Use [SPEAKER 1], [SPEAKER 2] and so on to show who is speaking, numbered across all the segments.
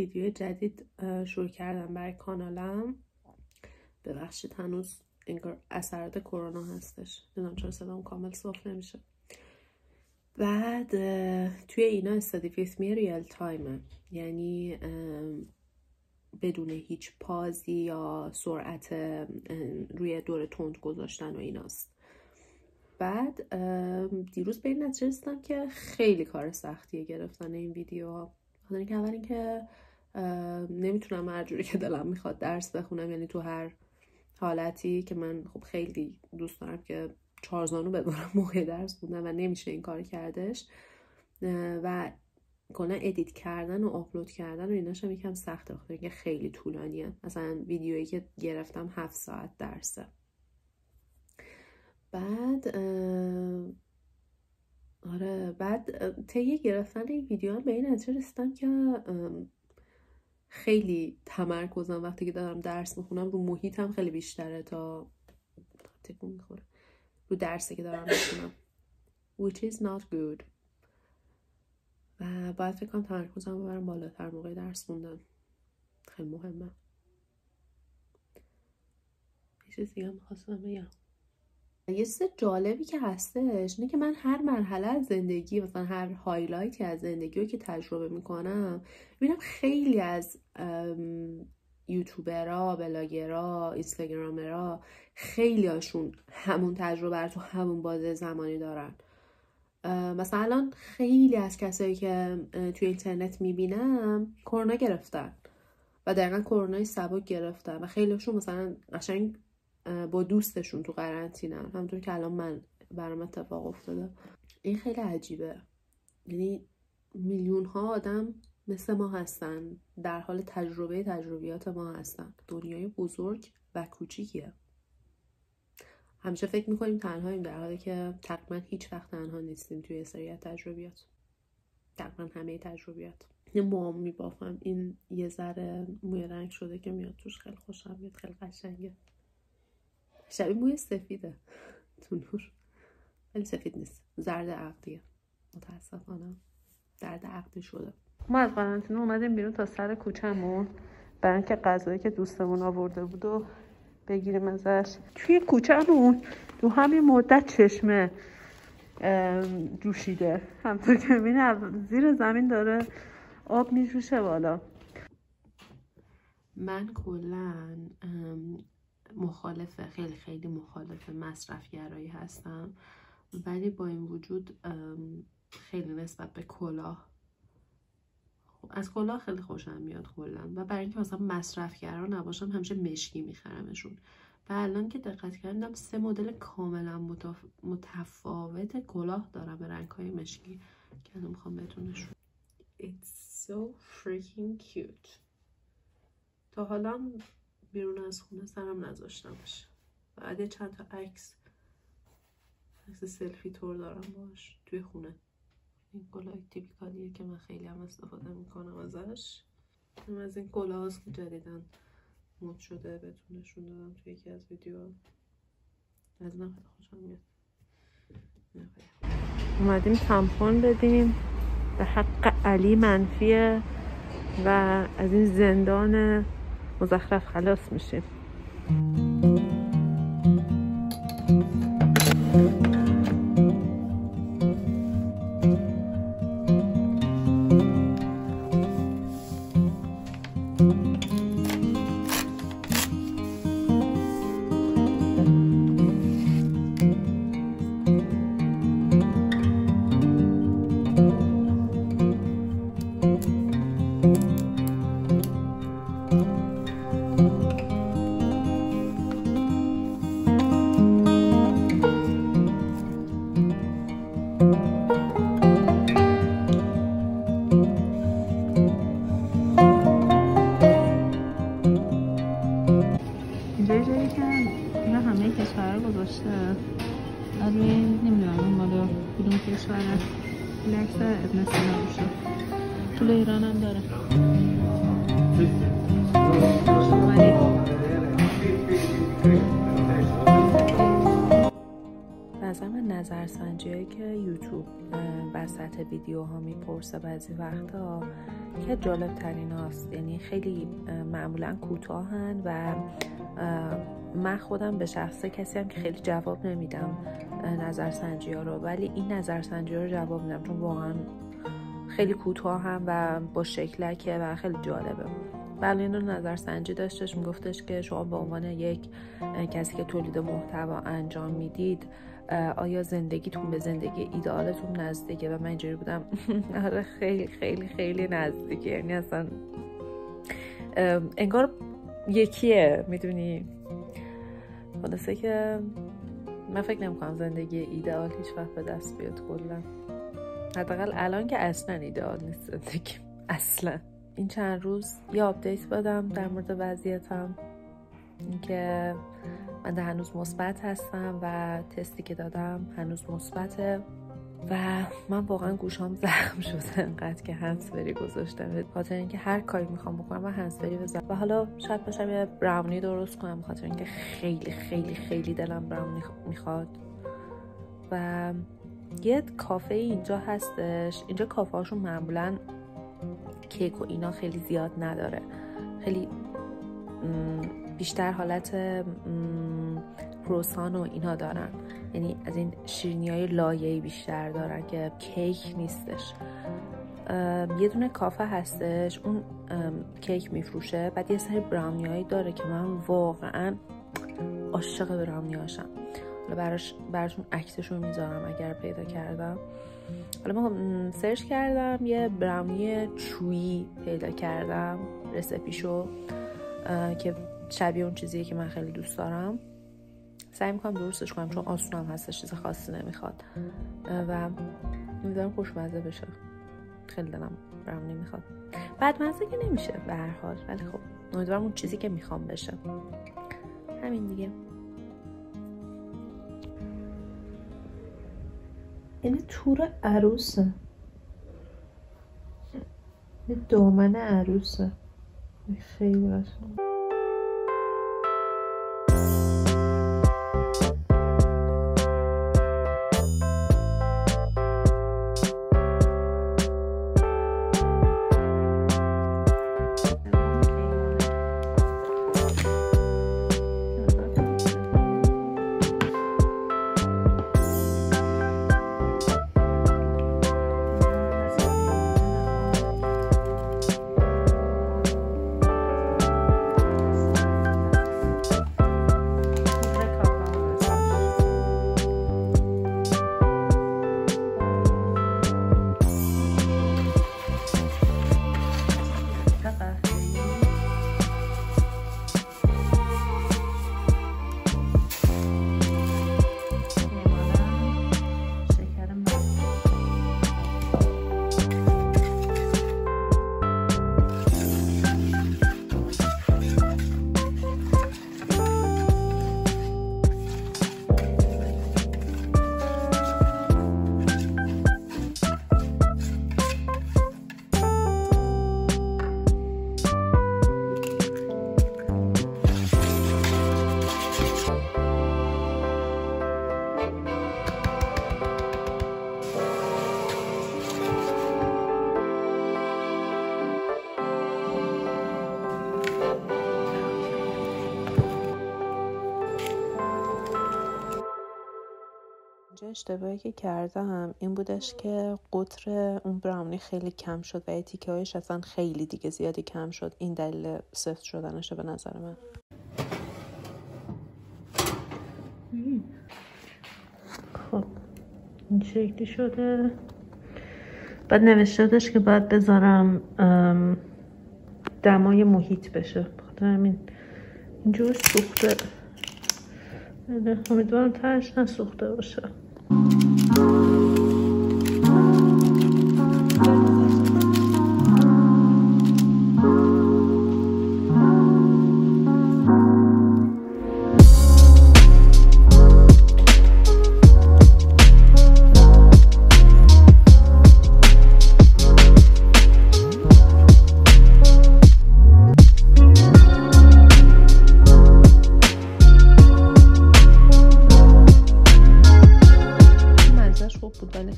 [SPEAKER 1] ویدیو جدید شروع کردم برای کانالم. ببخشید هنوز انگار اثرات کرونا هستش، نمیدونم چرا صدام کامل صاف نمیشه. بعد توی اینا استادی ویث می ریال تایمه، یعنی بدون هیچ پازی یا سرعت روی دور تند گذاشتن و ایناست. بعد دیروز به این نتیجه رسیدم که خیلی کار سختیه گرفتن این ویدیوها. خاطر اینکه اول اینکه نمیتونم هر جوری که دلم میخواد درس بخونم، یعنی تو هر حالتی که من خب خیلی دوست دارم که چارزانو بذارم موقع درس خوندن و نمیشه این کار کردش و کلا ادیت کردن و آپلود کردن و ایناش هم یکم سخته، بخاطر اینکه خیلی طولانیه. مثلا ویدیویی که گرفتم 7 ساعت درسه. بعد بعد طی گرفتن این ویدیو هم به این نتیجه رسیدم که خیلی تمرکزم وقتی که دارم درس میخونم رو محیطم خیلی بیشتره تا تکون میخوره رو درسی که دارم میخونم، which is not good. و باید فکر کنم تمرکزم ببرم بالاتر موقع درس خوندن، خیلی مهمه. یه چیز دیگه میخواستم بگم. یه چیز جالبی که هستش اینه که من هر مرحله از زندگی، مثلا هر هایلایتی از زندگی رو که تجربه میکنم، میبینم خیلی از یوتیوبرها، بلاگرها، اینستاگرامرها، خیلی هاشون همون تجربه رو تو همون بازه زمانی دارن. مثلا الان خیلی از کسایی که توی اینترنت میبینم کرونا گرفتن و دقیقا کرونای سبک گرفتن و خیلی هاشون مثلا قشنگ با دوستشون تو قرنطینه‌ان، همونطور که الان من برام اتفاق افتاده. این خیلی عجیبه، یعنی میلیون ها آدم مثل ما هستن، در حال تجربیات ما هستن. دنیای بزرگ و کوچیکیه. همیشه فکر میکنیم تنهاییم، در حالی که تقریبا هیچ وقت تنها نیستیم توی سری تجربیات، تقریبا همه تجربیات. یه موام میبافم، این یه ذره موی رنگ شده که میاد توش، خیلی خوشم میاد، خیلی قشنگه، شبیه موی سفیده تو نور، ولی سفید نیست، زرد عقدیه. متاسفانه درد عقدی شده. ما از قرنطینه اومدیم بیرون تا سر کوچه‌مون برای اینکه غذایی که دوستمون آورده بود و بگیریم ازش. توی کوچه‌مون تو همین مدت چشمه جوشیده، همونطور که می‌بینی زیر زمین داره آب میجوشه بالا. من کلاً خیلی مخالف مصرفگرایی هستم، ولی با این وجود خیلی نسبت به کلاه، از کلاه خیلی خوشم میاد کلا، و برای اینکه مثلا مصرفگرا نباشم همیشه مشکی میخرمشون. و الان که دقت کردم 3 مدل کاملا متفاوت کلاه دارم به رنگ‌های مشکی که الان میخوام بهتون نشون. It's so freaking cute. تا حالا بیرون از خونه سرم نذاشتمش. بعد چند تا عکس سلفی تور دارم باش توی خونه. این کلاه تیپیکالیه که من خیلی هم استفاده میکنم ازش. این از این کلاه هاست که جدیدن مد شده، بهتون نشون دادم توی یکی از ویدیوها. از اینم خیلی خوشم میاد. اومدیم تمپون بدیم به حق علی منفیه و از این زندان مزخرف خلاص میشیم. پول ایران هم داره.
[SPEAKER 2] نظر من نظرسنجی‌هایی که یوتیوب وسط ویدیوها میپرسه بعضی وقتا که جالب ترین هاست. یعنی خیلی معمولا کوتاهن و من خودم به شخصه کسی هم که خیلی جواب نمیدم نظرسنجی ها رو، ولی این نظرسنجی ها رو جواب میدم چون واقعا خیلی کوتاه هم و با شکلکه و خیلی جالبه. بله این رو نظرسنجی داشتش، میگفتش که شما به عنوان یک کسی که تولید محتوا انجام میدید آیا زندگیتون به زندگی ایدئالتون نزدیکه؟ و من اینجوری بودم آره خیلی خیلی خیلی نزدیکه، یعنی اصلا انگار یکیه، میدونی. خلاصه که من فکر نمی‌کنم زندگی ایدئال هیچ وقت به دست بیاد کلا، حداقل الان که اصلا ایدئال نیست زندگی اصلا. این چند روز یه آپدیت بدم در مورد وضعیتم، اینکه من هنوز مثبت هستم و تستی که دادم هنوز مثبته و من واقعا گوشام زخم شده انقدر که هندزفری گذاشتم به خاطر اینکه هر کاری میخوام بکنم من هندزفری بزنم. و حالا شاید باشم یه براونی درست کنم خاطر اینکه خیلی خیلی خیلی دلم براونی میخواد. و یه کافه اینجا هستش، اینجا کافه هاشون معمولا کیک و اینا خیلی زیاد نداره، خیلی بیشتر حالت کروسان و اینا دارن، یعنی از این شیرینی های لایه‌ای بیشتر دارن که کیک نیستش. یه دونه کافه هستش اون کیک میفروشه، بعد یه سری براونی هایی داره که من واقعا عاشق براونی هاشم. حالا براشون عکسشو میذارم اگر پیدا کردم. حالا من سرچ کردم یه براونی چویی پیدا کردم رسپیشو که شبیه اون چیزیه که من خیلی دوست دارم. سعی میکنم درستش کنم چون آسون هم هستش، چیز خاصی نمیخواد و میذارم خوشمزه بشه. خیلی دلم براونی میخواد، بعد مزه که نمیشه به هر حال، ولی خب امیدوارم اون چیزی که میخوام بشه. همین دیگه.
[SPEAKER 3] این تور عروسه، این دامن عروسه، خیلی قشنگه.
[SPEAKER 2] اشتباهی که کردم این بودش که قطر اون براونی خیلی کم شد و تیکه هایش اصلا خیلی دیگه زیادی کم شد. این دلیل سفت شدنشه به نظر من.
[SPEAKER 3] خب این شکلی شده. بعد نوشتهش که باید بذارم دمای محیط بشه، بخاطر همین اینجور سوخته. امیدوارم تهش نسوخته باشه.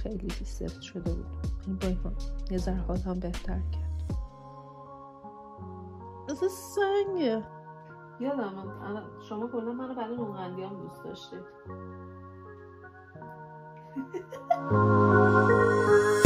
[SPEAKER 2] خیلی سفت شده بود. این با یه ذره حال هم بهتر کرد. مثل سنگه.
[SPEAKER 1] یادم شما کلا منو برای نونقندیام دوست داشتید.